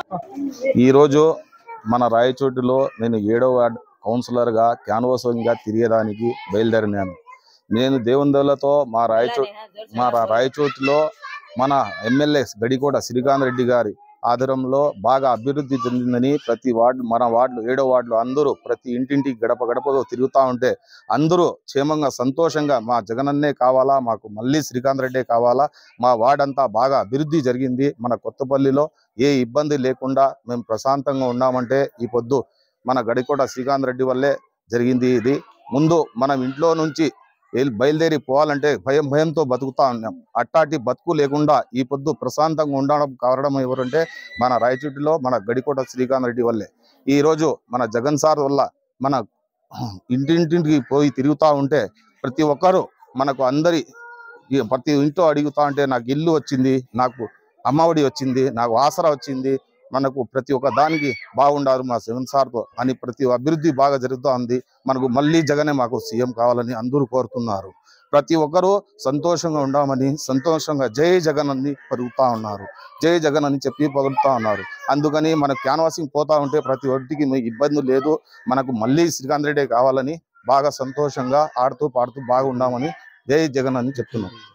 ఈరోజు మన రాయచోటిలో నేను 7వ వార్డ్ కౌన్సిలర్గా క్యాన్వాసింగ్గా తిరిగేదానికి బయలుదేరినాను. నేను దేవుని దయతో మా రాయచోటిలో మన ఎమ్మెల్యే గడికోట శ్రీకాంత్ రెడ్డి గారి ఆధ్వర్యంలో బాగా అభివృద్ధి చెందిందని ప్రతి వార్డు మన వార్డులో 7వ వార్డులో అందరూ ప్రతి ఇంటింటికి గడప గడపగా తిరుగుతూ ఉంటే అందరూ క్షేమంగా సంతోషంగా మా జగనన్నే కావాలా, మాకు మళ్ళీ శ్రీకాంత్ రెడ్డే కావాలా, మా వార్డు అంతా బాగా అభివృద్ధి జరిగింది, మన కొత్తపల్లిలో ఏ ఇబ్బంది లేకుండా మేము ప్రశాంతంగా ఉన్నామంటే ఈ పొద్దు మన గడికోట శ్రీకాంత్ రెడ్డి వల్లే జరిగింది. ఇది ముందు మనం ఇంట్లో నుంచి బయలుదేరి పోవాలంటే భయంతో బతుకుతా ఉన్నాం. అట్టాటి బతుకు లేకుండా ఈ పొద్దు ప్రశాంతంగా ఉండడం కారణం ఎవరంటే మన రాయచోటిలో మన గడికోట శ్రీకాంత్ రెడ్డి వల్లే. ఈరోజు మన జగన్ సార్ వల్ల మన ఇంటింటికి పోయి తిరుగుతూ ఉంటే ప్రతి ఒక్కరూ మనకు ప్రతి ఇంట్లో అడుగుతా ఉంటే నాకు ఇల్లు వచ్చింది, నాకు అమ్మఒడి వచ్చింది, నాకు ఆసరా వచ్చింది, మనకు ప్రతి ఒక్క దానికి బాగుండారు మా జగన్ సార్తో అని ప్రతి అభివృద్ధి బాగా జరుగుతూ ఉంది. మనకు మళ్ళీ జగనే మాకు సీఎం కావాలని అందరూ కోరుతున్నారు. ప్రతి ఒక్కరూ సంతోషంగా ఉండామని సంతోషంగా జై జగన్ అని పరుగుతూ ఉన్నారు, జై జగన్ అని చెప్పి పగులుతూ ఉన్నారు. అందుకని మనకు క్యాన్వాసింగ్ పోతా ఉంటే ప్రతి ఒక్కటికి ఇబ్బంది లేదు, మనకు మళ్ళీ శ్రీకాంత్ రెడ్డి కావాలని బాగా సంతోషంగా ఆడుతూ పాడుతూ బాగా ఉండామని జై జగన్ అని చెప్తున్నాం.